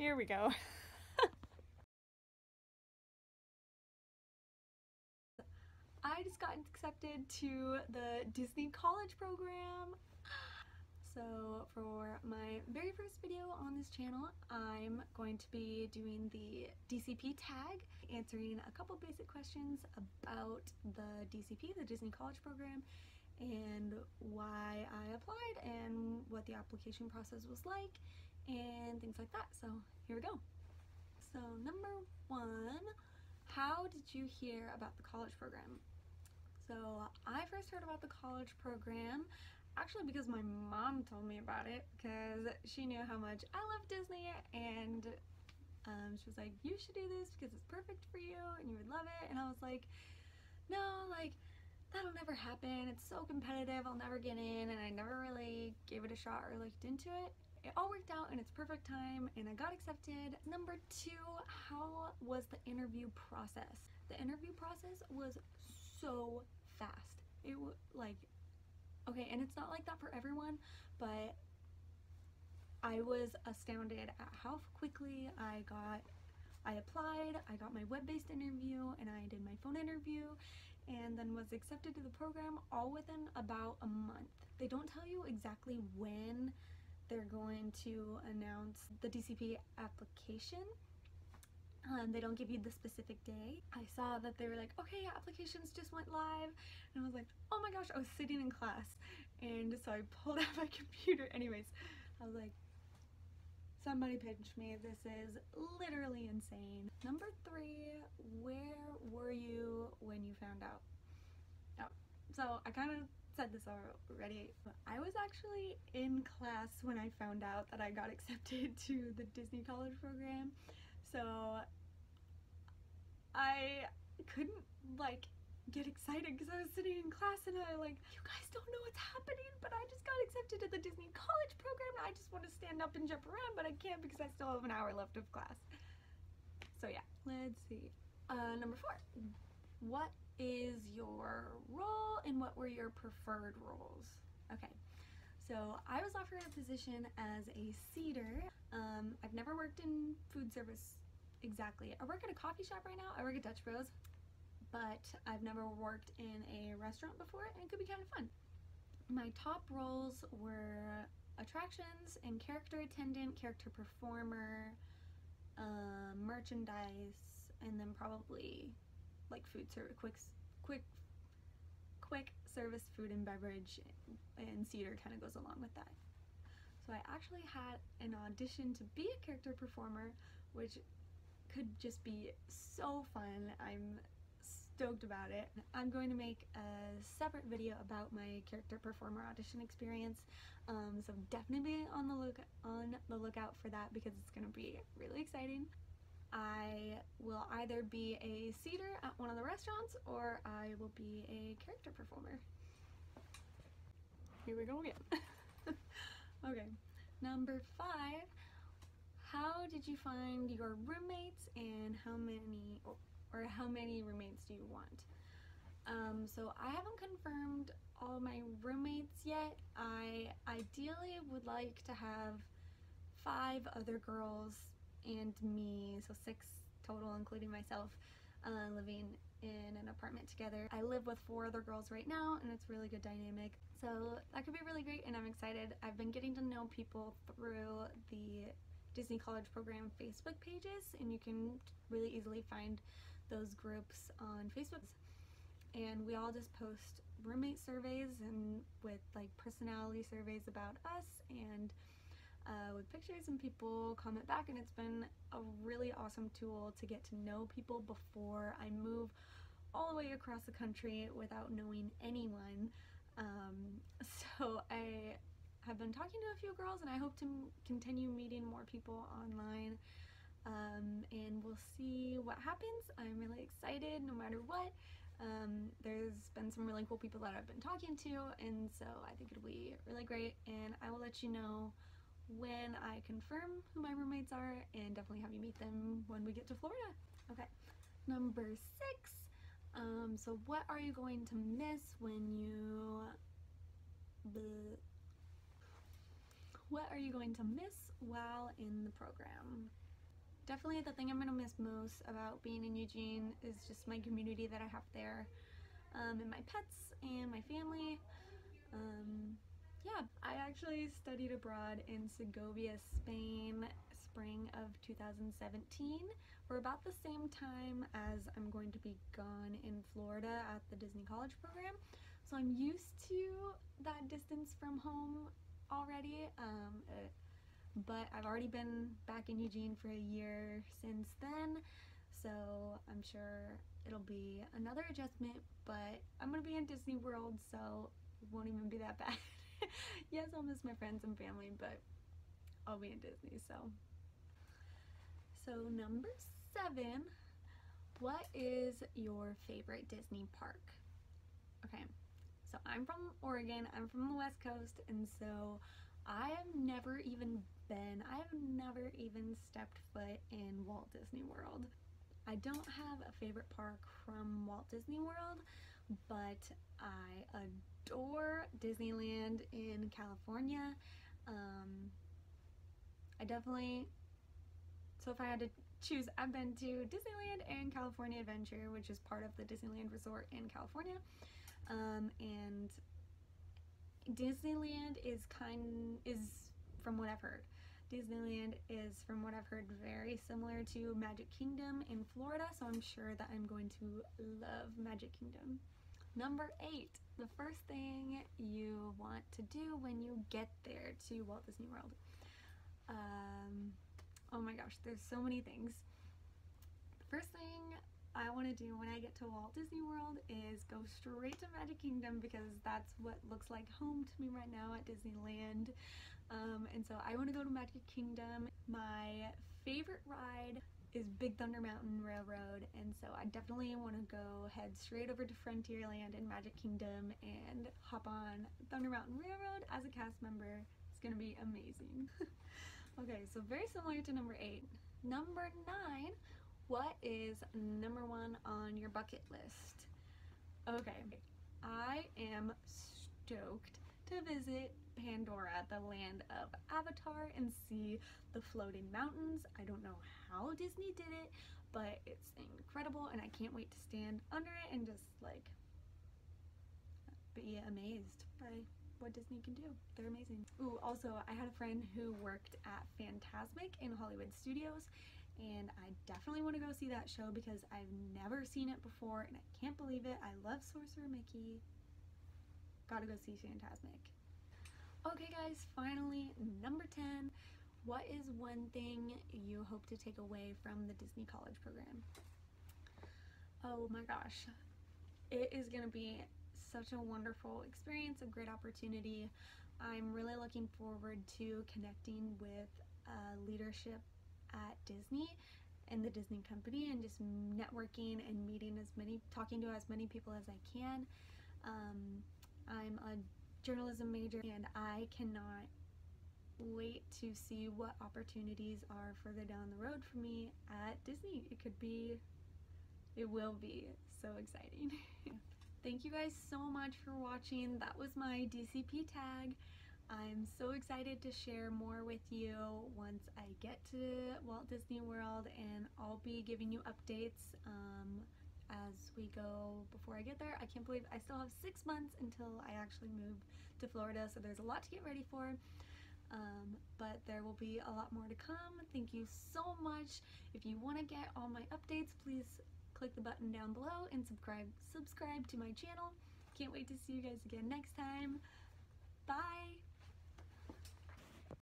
Here we go. I just got accepted to the Disney College program. So for my very first video on this channel, I'm going to be doing the DCP tag, answering a couple basic questions about the DCP, the Disney College program, and why I applied and what the application process was like and things like that. So here we go. So number one, how did you hear about the college program? So I first heard about the college program actually because my mom told me about it, because she knew how much I love Disney, and she was like, you should do this because it's perfect for you and you would love it. And I was like, no, like that'll never happen, it's so competitive, I'll never get in. And I never really gave it a shot or looked into it. It all worked out in its perfect time and I got accepted. Number two, how was the interview process? The interview process was so fast. It was like, okay, and it's not like that for everyone, but I was astounded at how quickly I applied, I got my web-based interview, and I did my phone interview, and then was accepted to the program all within about a month. They don't tell you exactly when they're going to announce the DCP application. They don't give you the specific day. I saw that they were like, okay, applications just went live, and I was like, oh my gosh. I was sitting in class, and so I pulled out my computer. Anyways, I was like, somebody pinch me, this is literally insane. Number three, where were you when you found out? Oh, so I kind of said this already. I was actually in class when I found out that I got accepted to the Disney College program. So I couldn't like get excited because I was sitting in class and I like, you guys don't know what's happening, but I just got accepted to the Disney College program and I just want to stand up and jump around, but I can't because I still have an hour left of class. So yeah, let's see. Number four, what is your role and what were your preferred roles? Okay, so I was offered a position as a seater. I've never worked in food service exactly. I work at a coffee shop right now. I work at Dutch Bros, but I've never worked in a restaurant before, and it could be kind of fun. My top roles were attractions and character attendant, character performer, merchandise, and then probably like food service, quick service food and beverage, and theater kind of goes along with that. So I actually had an audition to be a character performer, which could just be so fun. I'm stoked about it. I'm going to make a separate video about my character performer audition experience, so definitely be on the lookout for that because it's going to be really exciting. I will either be a seater at one of the restaurants or I will be a character performer. Here we go again. Okay, number five, how did you find your roommates and how many roommates do you want? So I haven't confirmed all my roommates yet. I ideally would like to have 5 other girls and me, so 6 total including myself, living in an apartment together. I live with 4 other girls right now and it's a really good dynamic, so that could be really great and I'm excited. I've been getting to know people through the Disney College program Facebook pages, and you can really easily find those groups on Facebook, and we all just post roommate surveys and with like personality surveys about us, and with pictures, and people comment back, and it's been a really awesome tool to get to know people before I move all the way across the country without knowing anyone. So I have been talking to a few girls and I hope to continue meeting more people online, and we'll see what happens. I'm really excited no matter what. There's been some really cool people that I've been talking to, and so I think it'll be really great, and I will let you know when I confirm who my roommates are and definitely have you meet them when we get to Florida. Okay, number 6, so what are you going to miss when you what are you going to miss while in the program? definitely the thing I'm gonna miss most about being in Eugene is just my community that I have there, and my pets and my family. Yeah, I actually studied abroad in Segovia, Spain, spring of 2017, for about the same time as I'm going to be gone in Florida at the Disney College program. So I'm used to that distance from home already, but I've already been back in Eugene for a year since then, so I'm sure it'll be another adjustment, but I'm gonna be in Disney World, so it won't even be that bad. Yes, I'll miss my friends and family, but I'll be in Disney, so. So number 7, what is your favorite Disney park? Okay, so I'm from Oregon, I'm from the West Coast, and so I have never even stepped foot in Walt Disney World. I don't have a favorite park from Walt Disney World, but I adore Disneyland in California. So if I had to choose, I've been to Disneyland and California Adventure, which is part of the Disneyland Resort in California. And Disneyland is from what I've heard, very similar to Magic Kingdom in Florida, so I'm sure that I'm going to love Magic Kingdom. Number 8, the first thing you want to do when you get there to Walt Disney World. Oh my gosh, there's so many things. The first thing I want to do when I get to Walt Disney World is go straight to Magic Kingdom, because that's what looks like home to me right now at Disneyland. And so I want to go to Magic Kingdom. My favorite ride is Big Thunder Mountain Railroad, and so I definitely want to go head straight over to Frontierland in Magic Kingdom and hop on Thunder Mountain Railroad as a cast member. It's gonna be amazing. Okay, so very similar to number 8. Number 9, what is number 1 on your bucket list? Okay, I am stoked to visit Pandora, the land of Avatar, and see the floating mountains. I don't know how Disney did it, but it's incredible, and I can't wait to stand under it and just like be amazed by what Disney can do. They're amazing. Ooh, also I had a friend who worked at Fantasmic in Hollywood Studios, and I definitely want to go see that show because I've never seen it before and I can't believe it. I love Sorcerer Mickey. Gotta go see Fantasmic. Okay guys, finally, number 10. What is one thing you hope to take away from the Disney College program? Oh my gosh, it is gonna be such a wonderful experience, a great opportunity. I'm really looking forward to connecting with leadership at Disney and the Disney company, and just networking and talking to as many people as I can. I'm a journalism major, and I cannot wait to see what opportunities are further down the road for me at Disney. It will be so exciting. Thank you guys so much for watching. That was my DCP tag. I'm so excited to share more with you once I get to Walt Disney World, and I'll be giving you updates as we go before I get there. I can't believe I still have 6 months until I actually move to Florida, so there's a lot to get ready for. But there will be a lot more to come. Thank you so much. If you want to get all my updates, please click the button down below and subscribe to my channel. Can't wait to see you guys again next time. Bye!